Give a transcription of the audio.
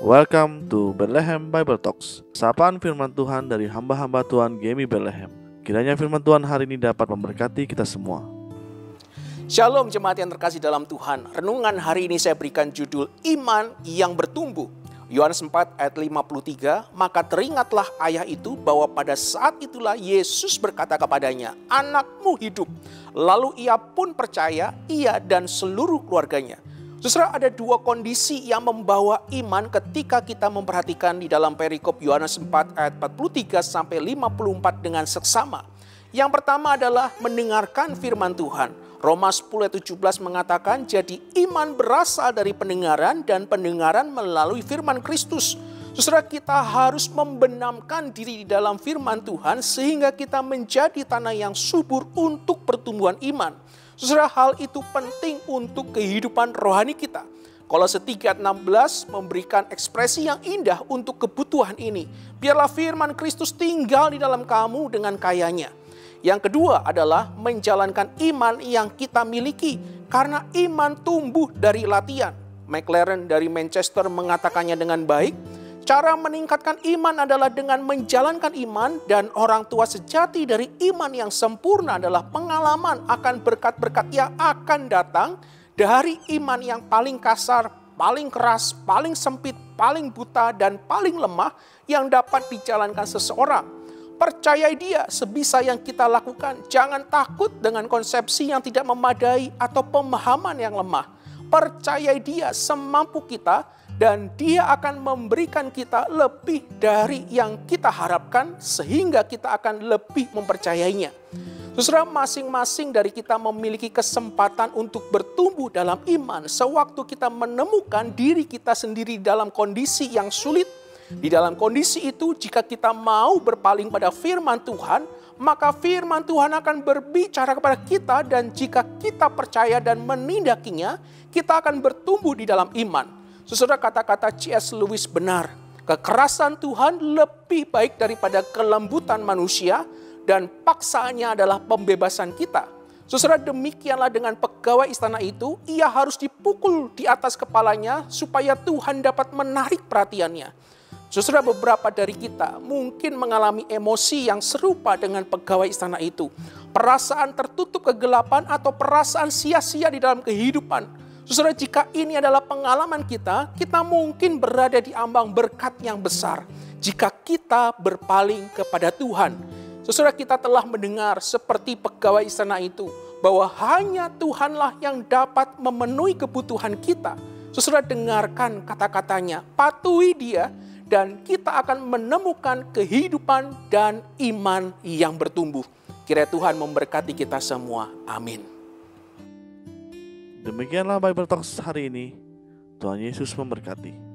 Welcome to Bethlehem Bible Talks. Sapaan firman Tuhan dari hamba-hamba Tuhan Gemi Bethlehem. Kiranya firman Tuhan hari ini dapat memberkati kita semua. Shalom jemaat yang terkasih dalam Tuhan. Renungan hari ini saya berikan judul Iman yang Bertumbuh. Yohanes 4 ayat 53, maka teringatlah ayah itu bahwa pada saat itulah Yesus berkata kepadanya, anakmu hidup. Lalu ia pun percaya, ia dan seluruh keluarganya. Saudara, ada dua kondisi yang membawa iman ketika kita memperhatikan di dalam perikop Yohanes 4 ayat 43 sampai 54 dengan seksama. Yang pertama adalah mendengarkan firman Tuhan. Roma 10 ayat 17 mengatakan, jadi iman berasal dari pendengaran dan pendengaran melalui firman Kristus. Saudara, kita harus membenamkan diri di dalam firman Tuhan sehingga kita menjadi tanah yang subur untuk pertumbuhan iman. Saudara, hal itu penting untuk kehidupan rohani kita. Kolose 3 ayat 16 memberikan ekspresi yang indah untuk kebutuhan ini. Biarlah firman Kristus tinggal di dalam kamu dengan kayanya. Yang kedua adalah menjalankan iman yang kita miliki. Karena iman tumbuh dari latihan. McLaren dari Manchester mengatakannya dengan baik. Cara meningkatkan iman adalah dengan menjalankan iman, dan orang tua sejati dari iman yang sempurna adalah pengalaman akan berkat-berkat yang akan datang dari iman yang paling kasar, paling keras, paling sempit, paling buta, dan paling lemah yang dapat dijalankan seseorang. Percayai dia sebisa yang kita lakukan. Jangan takut dengan konsepsi yang tidak memadai atau pemahaman yang lemah. Percayai dia semampu kita, dan dia akan memberikan kita lebih dari yang kita harapkan sehingga kita akan lebih mempercayainya. Saudara, masing-masing dari kita memiliki kesempatan untuk bertumbuh dalam iman sewaktu kita menemukan diri kita sendiri dalam kondisi yang sulit. Di dalam kondisi itu, jika kita mau berpaling pada firman Tuhan, maka firman Tuhan akan berbicara kepada kita, dan jika kita percaya dan menindakinya, kita akan bertumbuh di dalam iman. Saudara, kata-kata C.S. Lewis benar. Kekerasan Tuhan lebih baik daripada kelembutan manusia, dan paksaannya adalah pembebasan kita. Saudara, demikianlah dengan pegawai istana itu, ia harus dipukul di atas kepalanya supaya Tuhan dapat menarik perhatiannya. Saudara, beberapa dari kita mungkin mengalami emosi yang serupa dengan pegawai istana itu. Perasaan tertutup kegelapan atau perasaan sia-sia di dalam kehidupan. Saudara, jika ini adalah pengalaman kita, kita mungkin berada di ambang berkat yang besar. Jika kita berpaling kepada Tuhan. Saudara, kita telah mendengar seperti pegawai istana itu, bahwa hanya Tuhanlah yang dapat memenuhi kebutuhan kita. Saudara, dengarkan kata-katanya, patuhi dia, dan kita akan menemukan kehidupan dan iman yang bertumbuh. Kiranya Tuhan memberkati kita semua. Amin. Demikianlah Bible Talks hari ini. Tuhan Yesus memberkati.